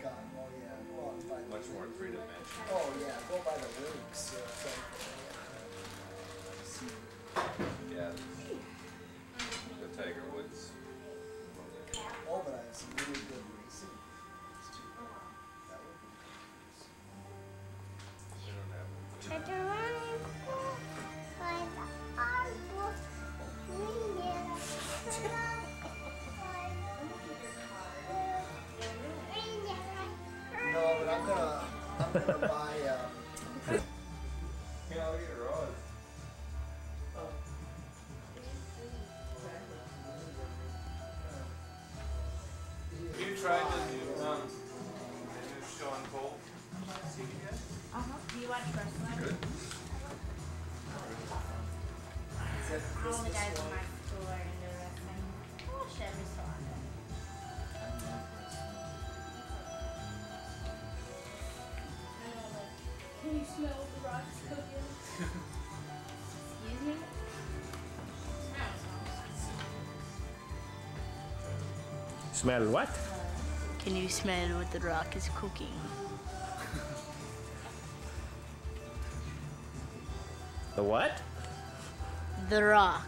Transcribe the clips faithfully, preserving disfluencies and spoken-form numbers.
on. Oh yeah, go out and find much more three-dimensional. Oh yeah, go by the links. Uh, so, yeah. The Tiger Woods. oh, but I have some really good racing videos too. That would be We don't have them. Turn around. Like the arbor. No, but I'm gonna, I'm gonna buy, um... Yeah, look at the roads. You tried the new, um, the new Sean Cole C D yet? Uh-huh. Do you watch wrestling? Good. All the guys in my school are into wrestling. I watch every so often. Can you smell the rocks cooking? Excuse me? Smell what? Can you smell what the rock is cooking? The what? The rock.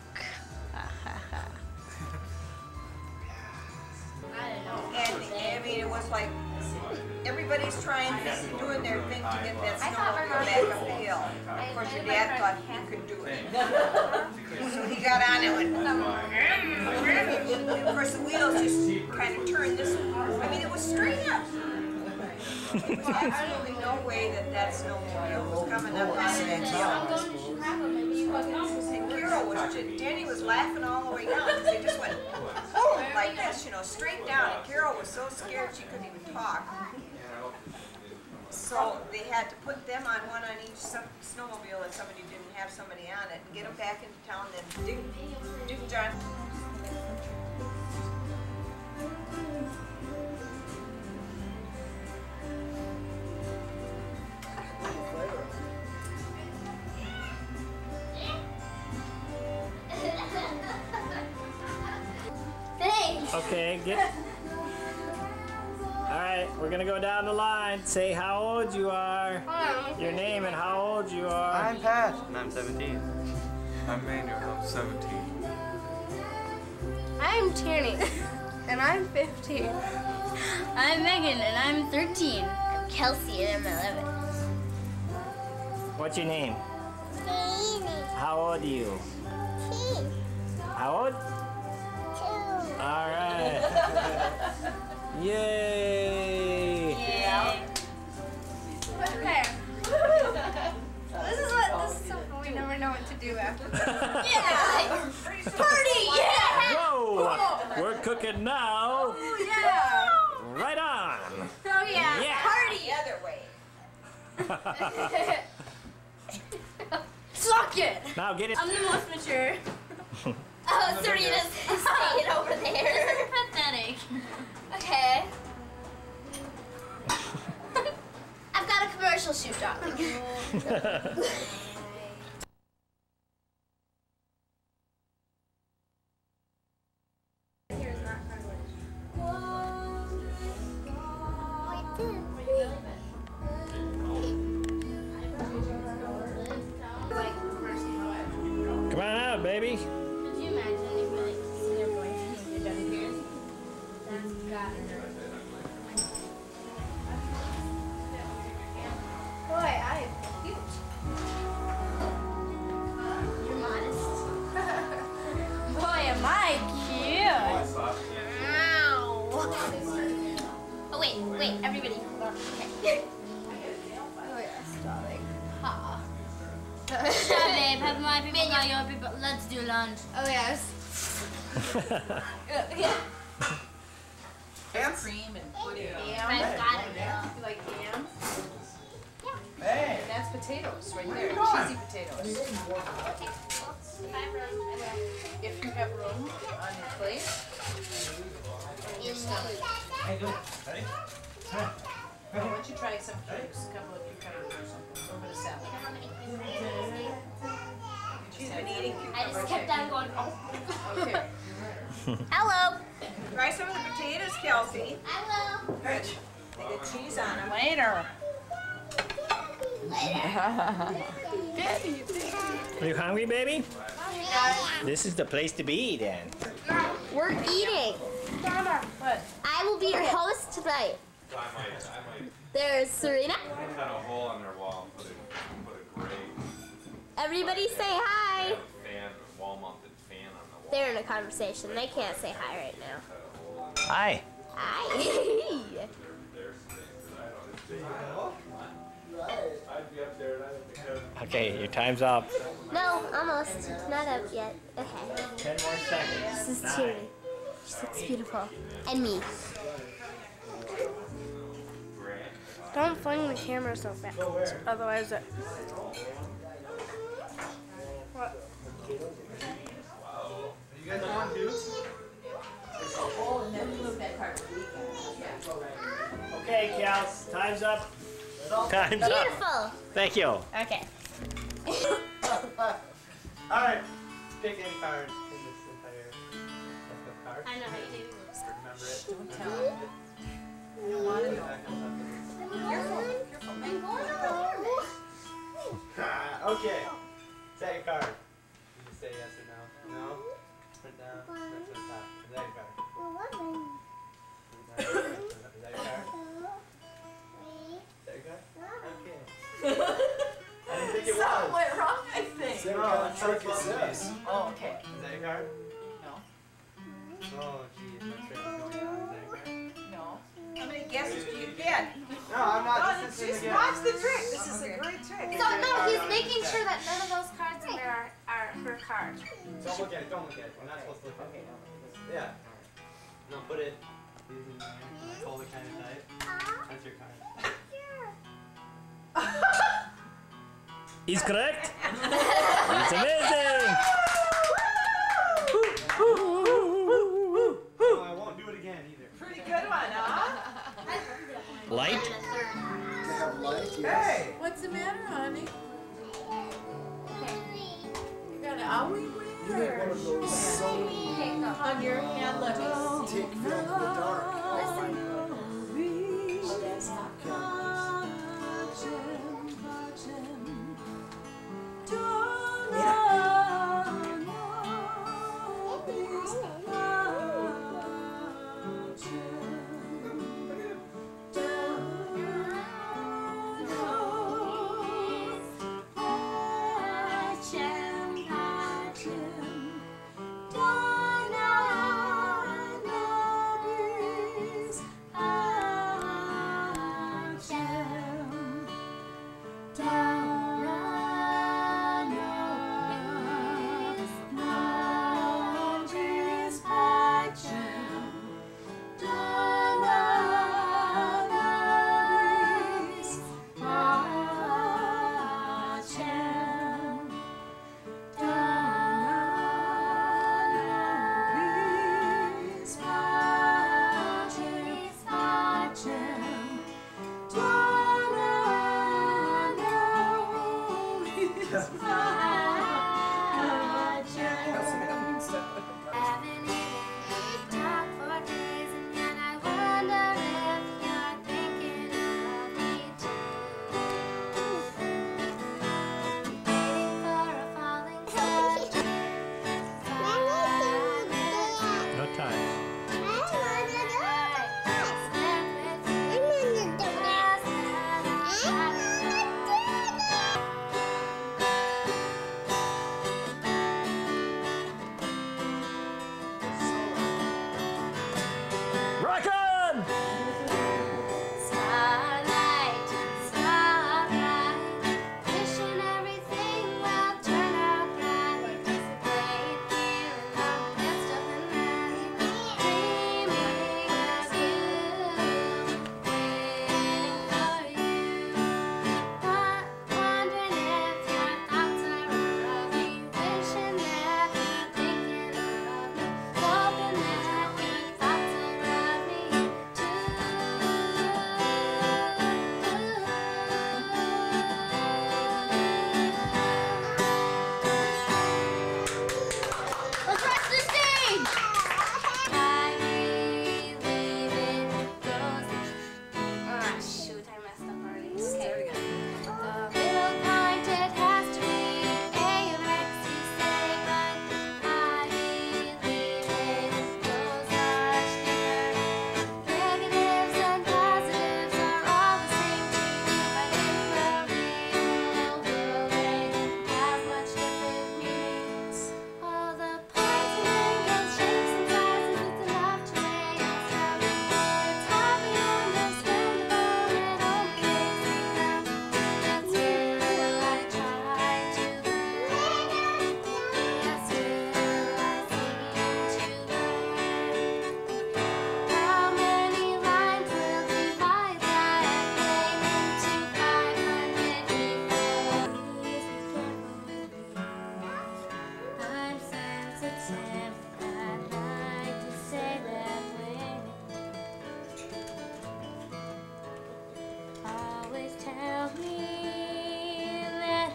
And I mean, it was like everybody's trying, doing their thing to get that snowmobile back up the hill. Of course, your dad thought he could do it. So he got on it and and of course the wheels just kind of turned this. I mean, it was straight up. There was absolutely no way that that snowmobile was coming up on that hill. And Carol was, just, Danny was laughing all the way down because they just went boom, like this, you know, straight down. And Carol was so scared she couldn't even talk. So they had to put them on one on each snowmobile if somebody didn't have somebody on it and get them back into town. Then Dick, Dick John. Okay, get. Alright, we're gonna go down the line. Say how old you are, your name, and how old you are. I'm Pat, and I'm seventeen. I'm Manuel, I'm seventeen. I'm Tierney, and I'm fifteen. I'm Megan, and I'm thirteen. I'm Kelsey, and I'm eleven. What's your name? Danny. How old are you? Two. How old? Two. Alright. Yay! Yeah. Okay. This is what this is something we never know what to do after this. Yeah! Party! Yeah! Whoa! We're cooking now. Oh yeah! Right on. Oh yeah! Yeah. Party! The other way. Suck it! Now get it. I'm the most mature. Oh, Serena's staying over there. Pathetic. Okay. I've got a commercial shoot, darling. Come on out, baby. Could you imagine if you like see your boyfriend and you're done piercing? That's gotta hurt. Boy, I am cute. You're modest. Boy, am I cute. Oh, wait, wait, everybody. Okay. Oh yes, darling. Ha. Shut up, babe. Have my people call your people. Let's do lunch. Oh yes. Ham cream and pudding. Yam. I've got it. You like yams? Hey. And that's potatoes right there. Cheesy potatoes. If you have room on your plate. In your stomach. How you doing? Hey? Why don't you try some cubes, a couple of cucumbers or something, a little bit of salad. She's been eating I cucumbers. just kept on going, oh. Okay. Hello. Try some of the potatoes, Kelsey. I will. Good. They get cheese on them. Later. Are you hungry, baby? This is the place to be then. We're eating. What? I will be your host tonight. So I might, I might There's Serena. cut a hole in their wall and put a, put a grate, Everybody say hi. fan, wall mounted fan on the wall. They're in a conversation. They can't say hi right now. Hi. Hi. I'd be up there and I'd have to Okay, your time's up. No, almost. Not up yet. Okay. Ten more seconds. This is Cheery. She looks beautiful. And me. Don't fling the camera so fast. Otherwise it... What? You guys want to? Okay, Kels, time's up. Time's up. Beautiful. Thank you. Okay. Alright, pick any card in this entire deck of cards. I know how you do this. Remember it. Don't tell them. I don't want to know. Careful, careful. I'm going over. Okay, second card. You just say yes or no. No? Put it down. That's the top. Is that your card? Is that your card? Is that your card? Okay. I didn't think it Something was. went wrong, I think. Same No, kind of that's what trick it's as supposed to this. be. Oh, okay. Is that your card? No. Oh, geez. I'm not sure what's going on. Is that your card? No. How many guesses do you get? No, I'm not. Oh, This is just again. watch the trick. This is a great trick. So no, he's making sure that none of those cards in there are, are her cards. Don't look at it. Don't look at it. We're not supposed to look at it. Yeah. No, put it. Using my hold it kind of tight. That's your card. He's correct. It's amazing. Oh, I won't do it again either. Pretty good one, huh? Light. To have light, yes. Hey! What's the matter, honey? You got an owie You need one of those Sony on your hand, let me see. take film in the dark.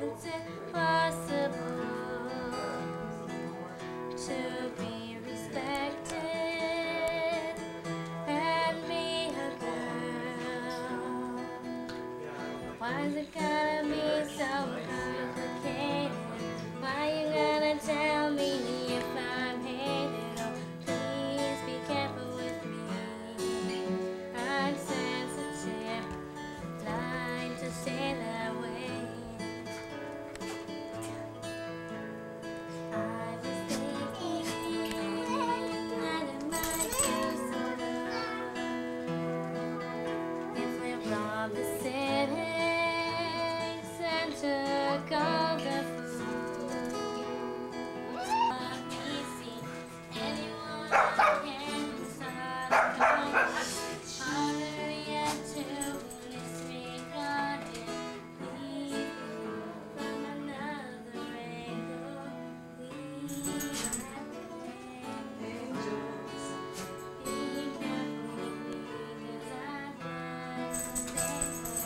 Is it possible to be respected and be a girl? Why is it gotta be so complicated? Why you gotta tell me if I'm hated? Oh, please be careful with me. I'm sensitive, blind to stay that way. I was thinking that it might be so good if we robbed the city and took all the food. Let me see anyone who can start going harder yet to disregard it. Leave from another angle. We have angels. Be careful with me, 'cause I'd like to take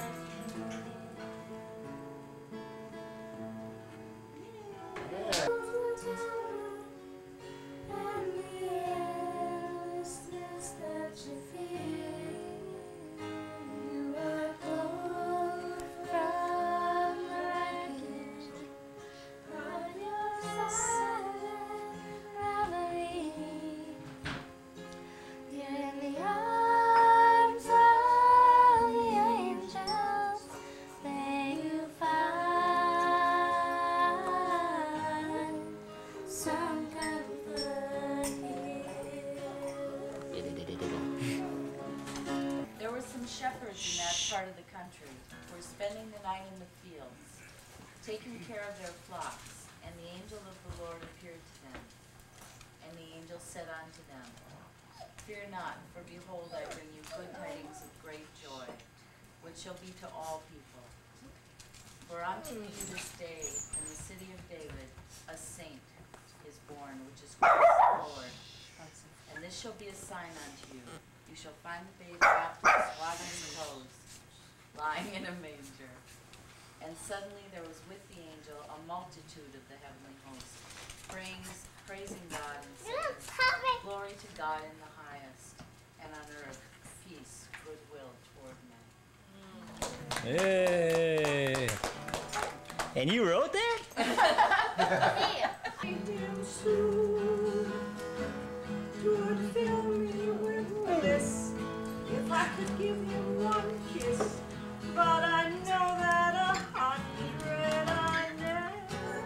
and the endlessness that you feel. You are cold from the wreckage on your silent reverie. You're in the arms of the angels. May you find some comfort here. There were some shepherds in that part of the country who were spending the night in the fields, taking care of their flocks, and the angel of the Lord appeared to them. And the angel said unto them, Fear not, for behold, I bring you good tidings of great joy, which shall be to all people. For unto you this day in the city of David a saint is born, which is Christ the Lord. And this shall be a sign unto you. You shall find the babe wrapped in swaddling clothes, lying in a manger. And suddenly there was with the angel a multitude of the heavenly host, praying, praising God and saying, Glory to God in the highest, and on earth peace, goodwill toward men. Hey. And you wrote that? Would fill me with bliss if I could give you one kiss, but I know that a hundred I never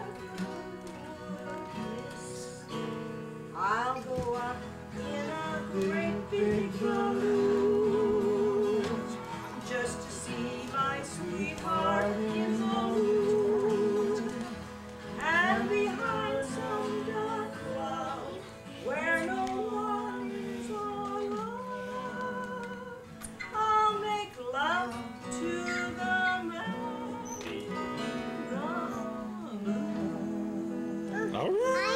would miss. I'll go up in a great big balloon just to see my sweetheart in the moon, and behind some dark cloud where no one is alive, I'll make love to the man. All right.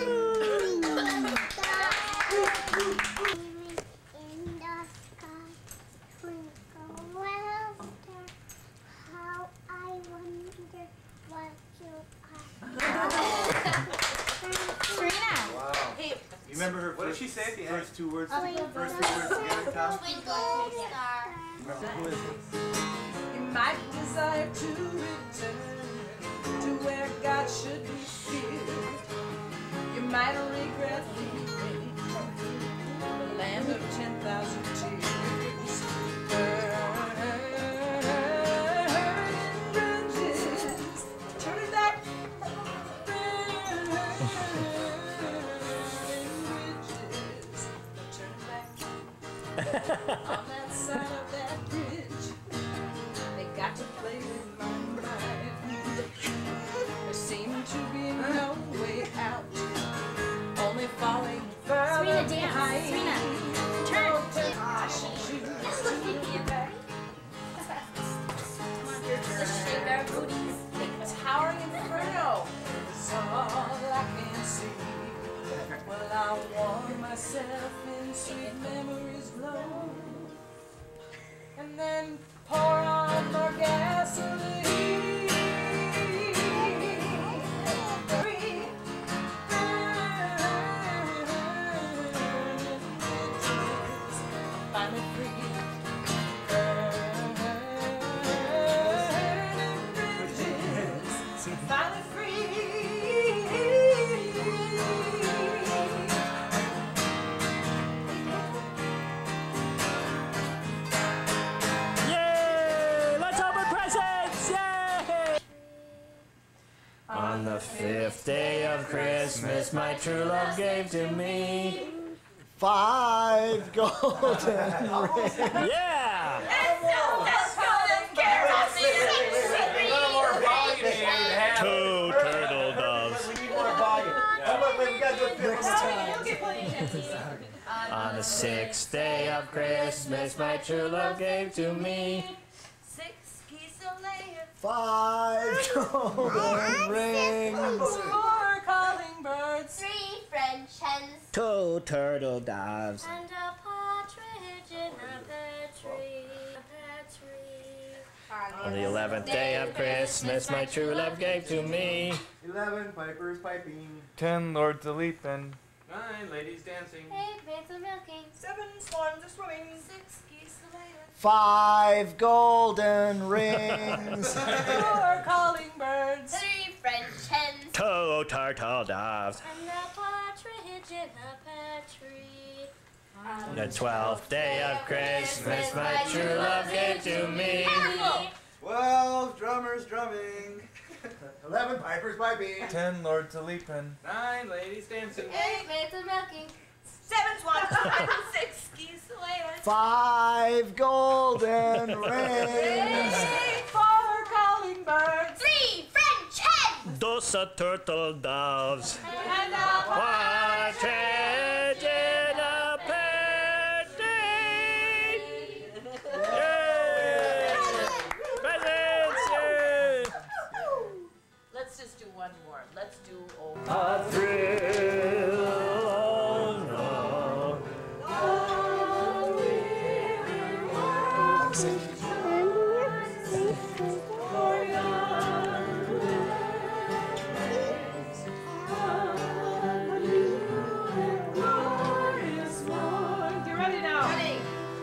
In the sky, twinkle little star, how I wonder what you are. Serena. Wow. Hey, You remember her What did first, she say at the end? first two words? Twinkle First two words together, Tom? twinkle star. Remember who is it? You might desire to return to where God should be feared. You might regret leaving the land of ten thousand tears. Burning bridges, turning back. Burning bridges, turning back. On that side of that bridge, they got to play with my mind. There seemed to be no way out, only falling further Serena, dance. behind. Serena, turn. I should choose to get back. Let's shake our booties. Towering inferno is all I can see. Well, I warm myself in sweet memories glow, and then pour on more gasoline. Fifth day of Christmas, my true love gave to me. Five golden rings. Yeah! Two turtle doves. We need more volume. Oh, wait, wait, we gotta do it Next time. On the sixth day of Christmas, my true love gave to me. Six geese a laying. Five golden rings. Four calling birds. Three French hens. Two turtle doves. And a partridge in a pear tree. A pear tree. On the eleventh day of Christmas, my true love gave to me. Eleven pipers piping. Ten lords a leaping. Nine ladies dancing. Eight maids a milking. Seven swans a swimming. Six geese a laying. Five golden rings. Four calling birds. Three French hens. Two turtle doves. And a partridge in a pear tree. On the twelfth day of Christmas, my true love gave to me. Twelve drummers drumming. Eleven pipers piping. Ten lords a leaping. Nine ladies dancing. Eight maids a milking. Seven swans a swimming. Six geese a laying. Five golden rings. Four calling birds. Three French hens. Dos turtle doves. And a Partridge in a pear tree. Yay! Presents! Yay! let's just do one more. Let's do old. A thrill, oh no. You ready now? Ready.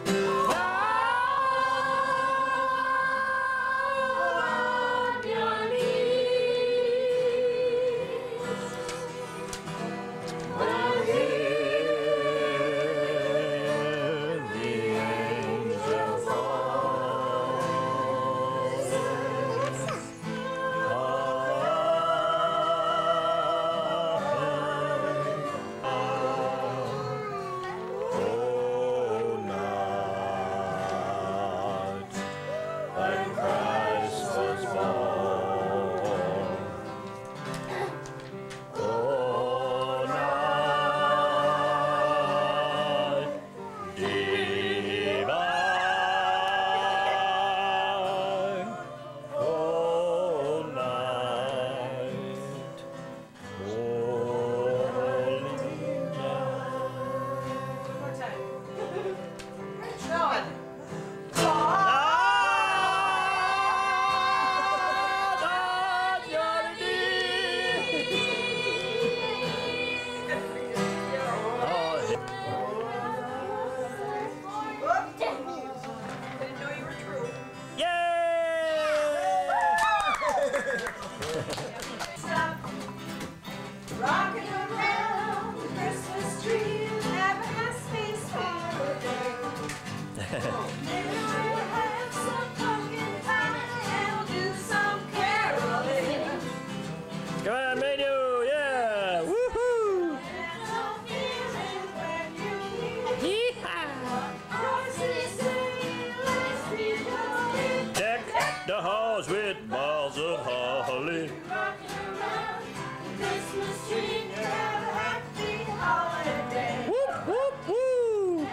Rocking around the Christmas tree, have a nice space for a day. Maybe we'll have some pumpkin pie and we'll do some caroling. Come on, menu, yeah! Woohoo! And no feeling when you're here. Yeehaw! Voices say, let's be jolly. Deck the halls with balls of holly. Rocking around the Christmas tree, have a happy holiday. Whoop, whoop, woo!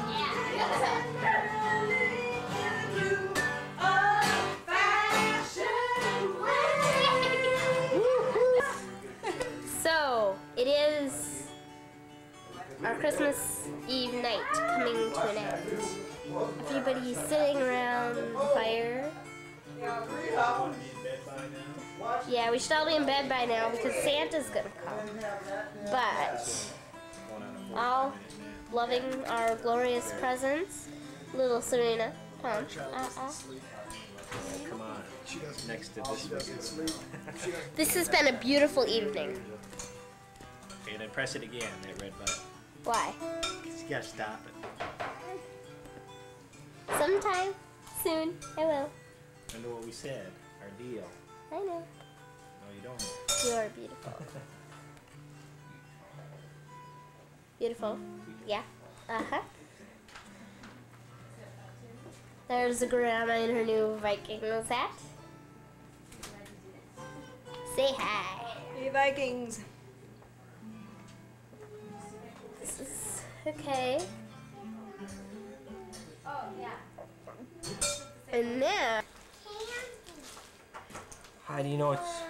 So, it is our Christmas Eve night coming to an end. Everybody's sitting around the fire. Yeah, we should all be in bed by now because Santa's gonna come. But, all loving our glorious presents. Little Serena, come. Uh-uh. Come on, next to this one. This has been a beautiful evening. Okay, then press it again, that red button. Why? You gotta stop it. Sometime soon, I will. Remember what we said, our deal. I know. No, you don't. You are beautiful. Beautiful. Yeah. Uh-huh. There's the grandma in her new Vikings hat. Say hi. Hey, Vikings. This is okay. Oh, yeah. And now, How do you know it's